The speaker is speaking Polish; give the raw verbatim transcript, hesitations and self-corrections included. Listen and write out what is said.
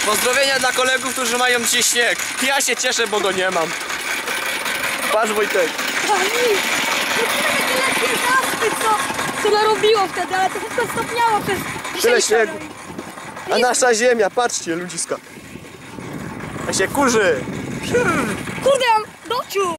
Pozdrowienia dla kolegów, którzy mają dzisiaj śnieg. Ja się cieszę, bo go nie mam. Patrz, Wojtek. Pani, to takie lekkie zaspy, co, co narobiło wtedy, ale to wszystko stopniało przez Tyle dzisiejsze. śniegu. A nasza ziemia, patrzcie, ludziska. A się kurzy. Kurde, dociu!